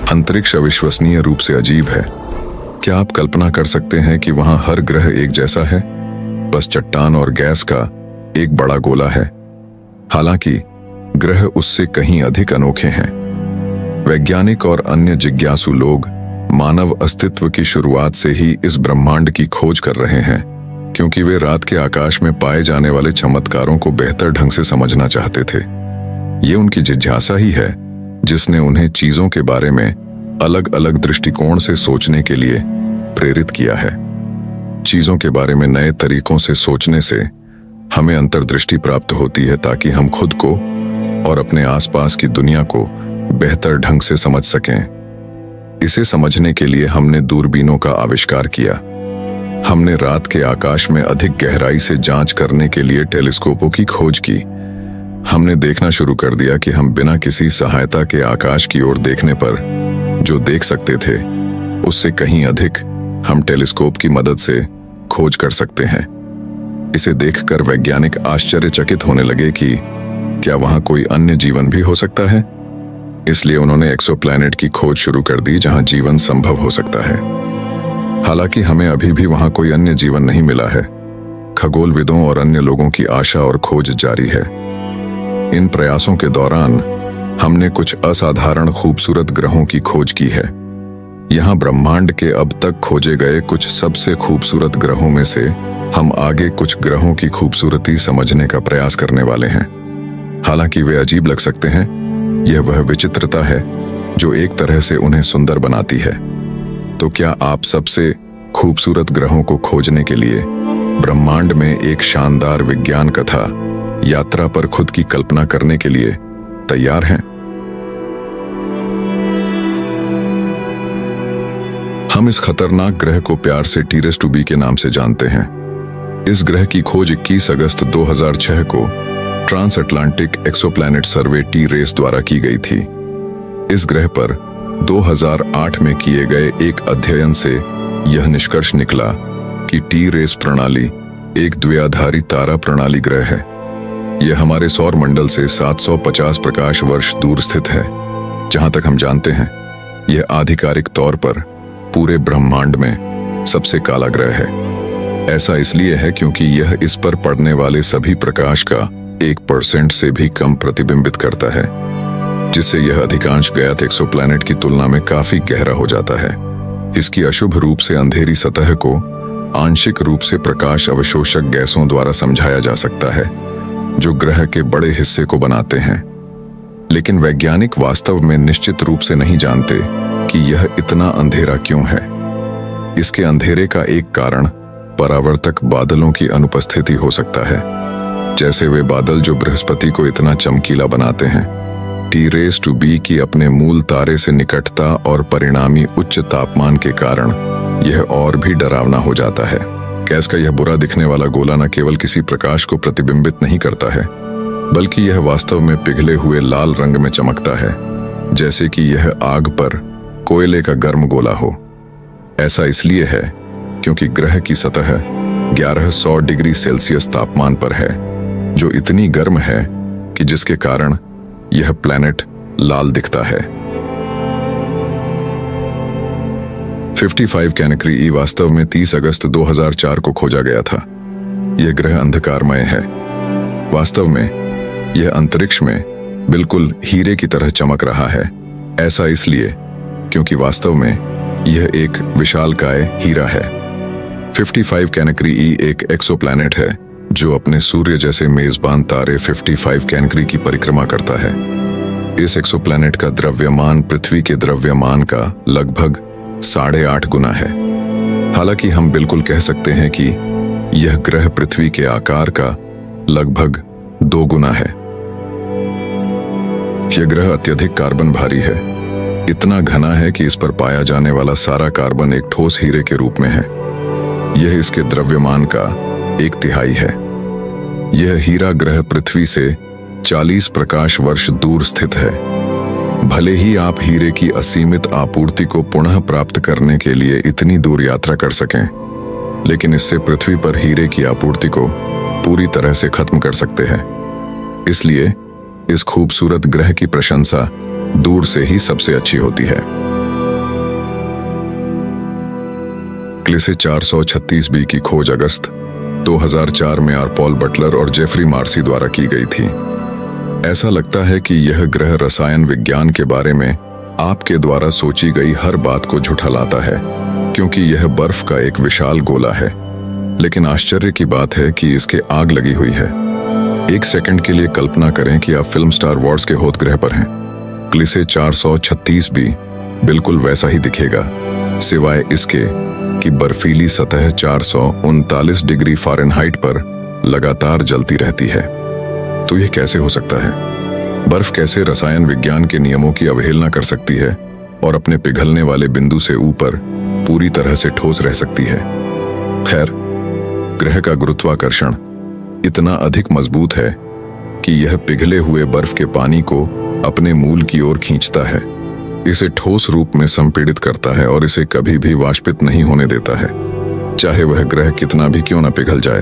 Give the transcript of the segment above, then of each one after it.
अंतरिक्ष अविश्वसनीय रूप से अजीब है। क्या आप कल्पना कर सकते हैं कि वहां हर ग्रह एक जैसा है, बस चट्टान और गैस का एक बड़ा गोला है? हालांकि ग्रह उससे कहीं अधिक अनोखे हैं। वैज्ञानिक और अन्य जिज्ञासु लोग मानव अस्तित्व की शुरुआत से ही इस ब्रह्मांड की खोज कर रहे हैं, क्योंकि वे रात के आकाश में पाए जाने वाले चमत्कारों को बेहतर ढंग से समझना चाहते थे। ये उनकी जिज्ञासा ही है जिसने उन्हें चीजों के बारे में अलग अलग दृष्टिकोण से सोचने के लिए प्रेरित किया है। चीजों के बारे में नए तरीकों से सोचने से हमें अंतर्दृष्टि प्राप्त होती है, ताकि हम खुद को और अपने आसपास की दुनिया को बेहतर ढंग से समझ सकें। इसे समझने के लिए हमने दूरबीनों का आविष्कार किया। हमने रात के आकाश में अधिक गहराई से जांच करने के लिए टेलीस्कोपों की खोज की। हमने देखना शुरू कर दिया कि हम बिना किसी सहायता के आकाश की ओर देखने पर जो देख सकते थे, उससे कहीं अधिक हम टेलीस्कोप की मदद से खोज कर सकते हैं। इसे देखकर वैज्ञानिक आश्चर्यचकित होने लगे कि क्या वहां कोई अन्य जीवन भी हो सकता है। इसलिए उन्होंने एक्सोप्लैनेट की खोज शुरू कर दी जहां जीवन संभव हो सकता है। हालांकि हमें अभी भी वहां कोई अन्य जीवन नहीं मिला है। खगोलविदों और अन्य लोगों की आशा और खोज जारी है। इन प्रयासों के दौरान हमने कुछ असाधारण खूबसूरत ग्रहों की खोज की है। यहाँ ब्रह्मांड के अब तक खोजे गए कुछ सबसे खूबसूरत ग्रहों में से हम आगे कुछ ग्रहों की खूबसूरती समझने का प्रयास करने वाले हैं। हालांकि वे अजीब लग सकते हैं, यह वह विचित्रता है जो एक तरह से उन्हें सुंदर बनाती है। तो क्या आप सबसे खूबसूरत ग्रहों को खोजने के लिए ब्रह्मांड में एक शानदार विज्ञान कथा यात्रा पर खुद की कल्पना करने के लिए तैयार हैं? हम इस खतरनाक ग्रह को प्यार से T⁻B के नाम से जानते हैं। इस ग्रह की खोज 21 अगस्त 2006 को ट्रांस अटलांटिक एक्सोप्लैनेट सर्वे T⁻रेस द्वारा की गई थी। इस ग्रह पर 2008 में किए गए एक अध्ययन से यह निष्कर्ष निकला कि T⁻रेस प्रणाली एक द्विआधारी तारा प्रणाली ग्रह है। यह हमारे सौर मंडल से 750 प्रकाश वर्ष दूर स्थित है। जहां तक हम जानते हैं, यह आधिकारिक तौर पर पूरे ब्रह्मांड में सबसे काला ग्रह है। ऐसा इसलिए है क्योंकि यह इस पर पड़ने वाले सभी प्रकाश का 1% से भी कम प्रतिबिंबित करता है, जिससे यह अधिकांश ज्ञात एक्सोप्लैनेट की तुलना में काफी गहरा हो जाता है। इसकी अशुभ रूप से अंधेरी सतह को आंशिक रूप से प्रकाश अवशोषक गैसों द्वारा समझाया जा सकता है, जो ग्रह के बड़े हिस्से को बनाते हैं। लेकिन वैज्ञानिक वास्तव में निश्चित रूप से नहीं जानते कि यह इतना अंधेरा क्यों है। इसके अंधेरे का एक कारण परावर्तक बादलों की अनुपस्थिति हो सकता है, जैसे वे बादल जो बृहस्पति को इतना चमकीला बनाते हैं। T⁻B की अपने मूल तारे से निकटता और परिणामी उच्च तापमान के कारण यह और भी डरावना हो जाता है। गैस का यह बुरा दिखने वाला गोला न केवल किसी प्रकाश को प्रतिबिंबित नहीं करता है, बल्कि यह वास्तव में पिघले हुए लाल रंग में चमकता है, जैसे कि यह आग पर कोयले का गर्म गोला हो। ऐसा इसलिए है क्योंकि ग्रह की सतह 1100 डिग्री सेल्सियस तापमान पर है, जो इतनी गर्म है कि जिसके कारण यह प्लैनेट लाल दिखता है। 55 कैनेक्री ई वास्तव में 30 अगस्त 2004 को खोजा गया था। यह ग्रह अंधकारमय है। वास्तव में यह अंतरिक्ष में बिल्कुल हीरे की तरह चमक रहा है। ऐसा इसलिए क्योंकि वास्तव में यह एक विशालकाय हीरा है। 55 कैनेक्री ई एक एक्सोप्लैनेट है जो अपने सूर्य जैसे मेजबान तारे 55 कैनेक्री की परिक्रमा करता है। इस एक्सोप्लैनेट का द्रव्यमान पृथ्वी के द्रव्यमान का लगभग 8.5 गुना है। हालांकि हम बिल्कुल कह सकते हैं कि यह ग्रह पृथ्वी के आकार का लगभग 2 गुना है। यह ग्रह अत्यधिक कार्बन भारी है। इतना घना है कि इस पर पाया जाने वाला सारा कार्बन एक ठोस हीरे के रूप में है। यह इसके द्रव्यमान का 1/3 है। यह हीरा ग्रह पृथ्वी से 40 प्रकाश वर्ष दूर स्थित है। भले ही आप हीरे की असीमित आपूर्ति को पुनः प्राप्त करने के लिए इतनी दूर यात्रा कर सकें, लेकिन इससे पृथ्वी पर हीरे की आपूर्ति को पूरी तरह से खत्म कर सकते हैं। इसलिए इस खूबसूरत ग्रह की प्रशंसा दूर से ही सबसे अच्छी होती है। क्लिसे 436 बी की खोज अगस्त 2004 में पॉल बटलर और जेफरी मार्सी द्वारा की गई थी। ऐसा लगता है कि यह ग्रह रसायन विज्ञान के बारे में आपके द्वारा सोची गई हर बात को झुठलाता है, क्योंकि यह बर्फ का एक विशाल गोला है। लेकिन आश्चर्य की बात है कि इसके आग लगी हुई है। एक सेकंड के लिए कल्पना करें कि आप फिल्म स्टार वॉर्स के होत ग्रह पर हैं। क्लिसे 436 भी बिल्कुल वैसा ही दिखेगा, सिवाय इसके कि बर्फीली सतह 439 डिग्री फ़ारेनहाइट पर लगातार जलती रहती है। तो यह कैसे हो सकता है? बर्फ कैसे रसायन विज्ञान के नियमों की अवहेलना कर सकती है और अपने पिघलने वाले बिंदु से ऊपर पूरी तरह से ठोस रह सकती है? खैर, ग्रह का गुरुत्वाकर्षण इतना अधिक मजबूत है कि यह पिघले हुए बर्फ के पानी को अपने मूल की ओर खींचता है, इसे ठोस रूप में संपीड़ित करता है और इसे कभी भी वाष्पित नहीं होने देता है, चाहे वह ग्रह कितना भी क्यों न पिघल जाए।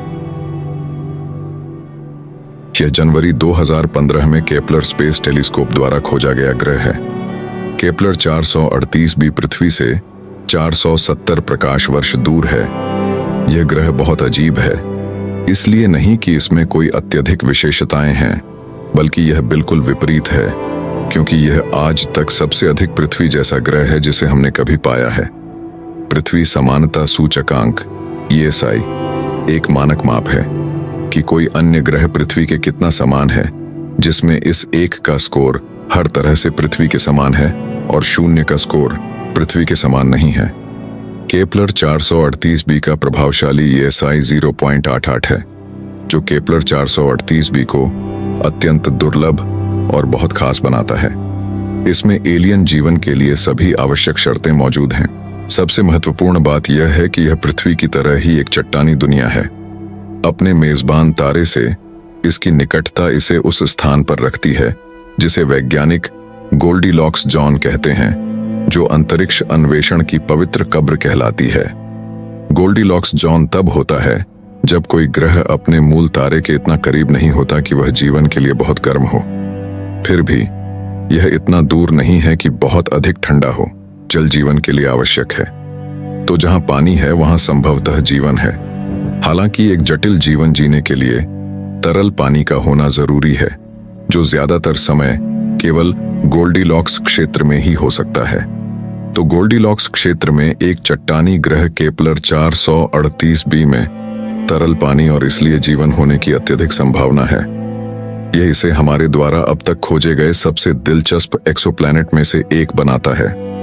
यह जनवरी 2015 में केपलर स्पेस टेलीस्कोप द्वारा खोजा गया ग्रह है। केपलर 438 भी पृथ्वी से 470 प्रकाश वर्ष दूर है। यह ग्रह बहुत अजीब है, इसलिए नहीं कि इसमें कोई अत्यधिक विशेषताएं हैं, बल्कि यह बिल्कुल विपरीत है, क्योंकि यह आज तक सबसे अधिक पृथ्वी जैसा ग्रह है जिसे हमने कभी पाया है। पृथ्वी समानता सूचकांक ESI एक मानक माप है कि कोई अन्य ग्रह पृथ्वी के कितना समान है, जिसमें इस एक का स्कोर हर तरह से पृथ्वी के समान है और 0 का स्कोर पृथ्वी के समान नहीं है। केपलर 438 बी का प्रभावशाली ESI 0.88 है, जो केपलर 438 बी को अत्यंत दुर्लभ और बहुत खास बनाता है। इसमें एलियन जीवन के लिए सभी आवश्यक शर्तें मौजूद हैं। सबसे महत्वपूर्ण बात यह है कि यह पृथ्वी की तरह ही एक चट्टानी दुनिया है। अपने मेजबान तारे से इसकी निकटता इसे उस स्थान पर रखती है जिसे वैज्ञानिक गोल्डीलॉक्स जोन कहते हैं, जो अंतरिक्ष अन्वेषण की पवित्र कब्र कहलाती है। गोल्डीलॉक्स जोन तब होता है जब कोई ग्रह अपने मूल तारे के इतना करीब नहीं होता कि वह जीवन के लिए बहुत गर्म हो, फिर भी यह इतना दूर नहीं है कि बहुत अधिक ठंडा हो। जल जीवन के लिए आवश्यक है, तो जहां पानी है वहां संभवतः जीवन है। हालांकि एक जटिल जीवन जीने के लिए तरल पानी का होना जरूरी है, जो ज्यादातर समय केवल गोल्डीलॉक्स क्षेत्र में ही हो सकता है। तो गोल्डीलॉक्स क्षेत्र में एक चट्टानी ग्रह केपलर 438 बी में तरल पानी और इसलिए जीवन होने की अत्यधिक संभावना है। यह इसे हमारे द्वारा अब तक खोजे गए सबसे दिलचस्प एक्सोप्लैनेट में से एक बनाता है।